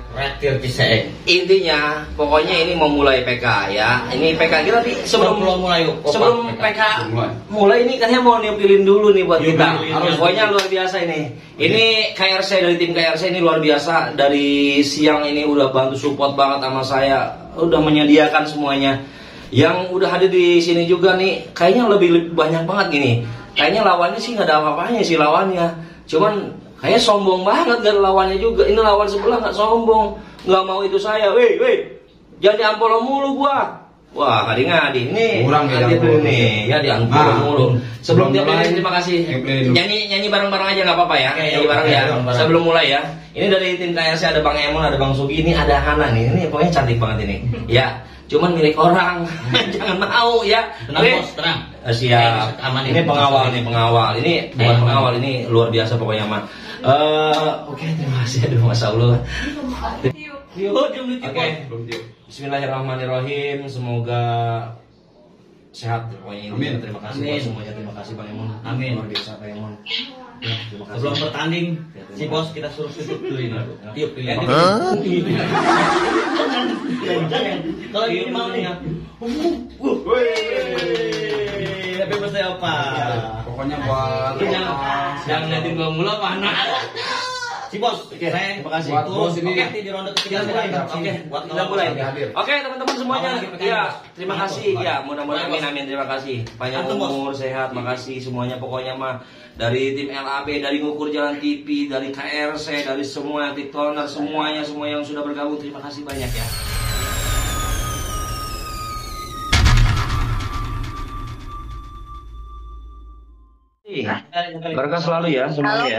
Reaktif bisa. Intinya, pokoknya ini mau mulai PK ya. Ini PK kita nanti sebelum PK mulai ini katanya mau niupilin dulu nih buat kita. Pokoknya luar biasa ini. Ini KRC dari tim KRC ini luar biasa. Dari siang ini udah bantu support banget sama saya. Udah menyediakan semuanya. Yang udah hadir di sini juga nih, kayaknya lebih banyak banget gini. Kayaknya lawannya sih nggak ada apa-apanya sih lawannya. Cuman kayaknya sombong banget gak lawannya juga. Ini lawan sebelah nggak sombong, nggak mau itu saya. Weh, jangan diampolo mulu gua. Wah, ngadi ini kurang ya nih, ya diampolo mulu. Sebelum dimulai, terima kasih. Nyanyi bareng-bareng aja nggak apa-apa ya. Nyanyi bareng ya. Sebelum mulai ya. Ini dari tim KRC ada Bang Emon, ada Bang Sugi, ini ada Hana nih. Ini pokoknya cantik banget ini. Ya, cuman milik orang. Jangan mau ya. Tenang bos, tenang. Siap. Ini pengawal nih, pengawal. Ini bukan pengawal, ini luar biasa pokoknya mah. Oke, terima kasih. Aduh, Masya Allah. Oke. Bismillahirrahmanirrahim. Semoga sehat pokoknya ini. Terima kasih buat semuanya. Terima kasih Bang Emon. Amin. Luar biasa Bang Emon. Ya, terima kasih. Sebelum bertanding, si bos kita suruh tutup dulu ini. Tiup dulu. Kalau ini mau nih. Tapi bahasa apa? Pokoknya buat jangan liatin gua mulu apa anak. Si bos, saya terima kasih. Buat bos ini. Oke, di ronde ketiga Kita mulai. Oke, teman-teman semuanya. Ya, terima kasih. Ya, mudah-mudahan amin. Terima kasih. Panjang umur, sehat. Makasih semuanya pokoknya mah dari tim LAB, dari Ngukur Jalan TV, dari KRC, dari semua TikToker, semuanya semua yang sudah bergabung. Terima kasih banyak ya. Berkah selalu ya semuanya ya.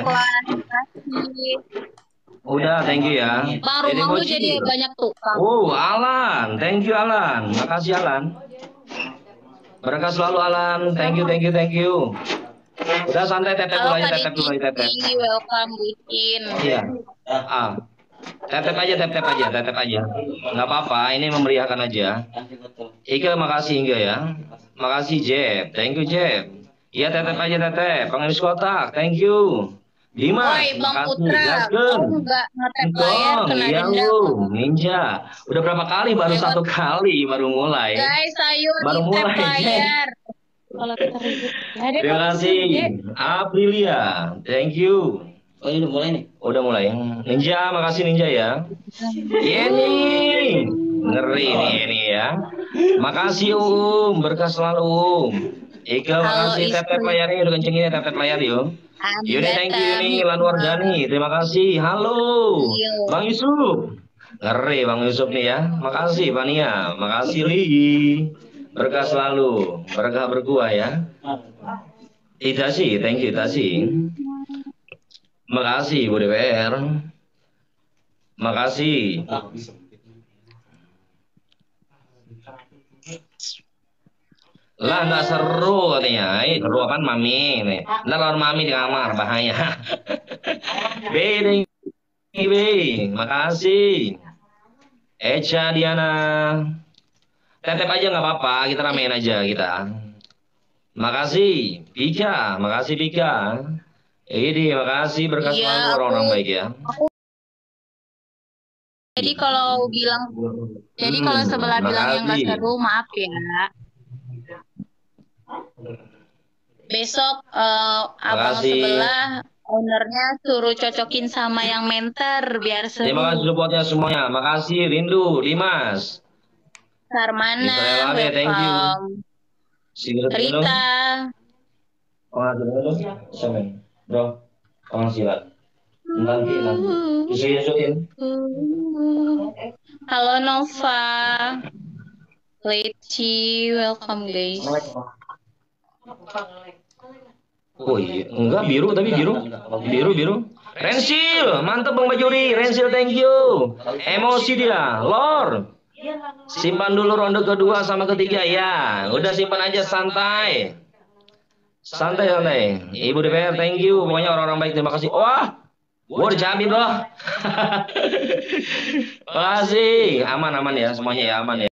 Udah, thank you ya. Bang, rumahmu jadi banyak tukang. Alan, thank you Alan. Makasih Alan. Berkah selalu Alan. Thank you. Udah santai, tetep dulu aja, tetep. Welcome bikin. Iya. Tetep aja. Nggak apa-apa, ini memeriahkan aja. Ika makasih Inga ya. Makasih Jeb. Thank you Jeb. Iya tetep aja tetep. Pengemis kotak. Thank you. Dimas, Woi, Bang Putra, Gasken. nggak ngetep layar kena Iya denda. Ninja. Udah berapa kali? Baru satu kali baru mulai. Guys, ayo Baru di tap mulai. layar. Kalau kita ribut. Terima kasih. Aprilia. Thank you. Oh, ini udah mulai nih. Udah mulai. Ninja, makasih Ninja ya. Ini ngeri nih ini ya. Makasih berkah selalu Ika, makasih tap layarnya udah kencengin ya tap layar yuk. Yaudah thank you nih Lanwar Gani, terima kasih. Halo Bang Yusuf. Ngeri Bang Yusuf nih ya. Makasih Pania, makasih Li. Berkah selalu, berkah berkuah ya. Itasi, thank you Itasi. Makasih Bu DPR. Makasih. Lah nggak seru katanya. Seru apaan mami nih. Ntar lawan mami di kamar bahaya. B, makasih. Echa Diana. Tetep aja nggak apa-apa, kita ramein aja kita. Makasih Pika, makasih Pika. Ini makasih berkah selalu orang-orang baik ya. Jadi kalau sebelah bilang yang nggak seru, maaf ya. Besok abang sebelah ownernya suruh cocokin sama yang mentor biar seru. Terima kasih supportnya semuanya. Makasih Rindu, Dimas. Sarmana, welcome. Rita. Bro, silat. Nanti. Susuin. Halo Nova. Leci, welcome guys. Oh iya, enggak biru tapi biru. Rensil, mantep Bang Bajuri. Rensil, thank you. Emosi dia, Lor. Simpan dulu ronde kedua sama ketiga ya. Udah simpan aja santai. Santai. Ibu DPR, thank you. Pokoknya orang-orang baik, terima kasih. Wah, gua dijamin loh. Makasih. Aman ya semuanya ya, aman ya.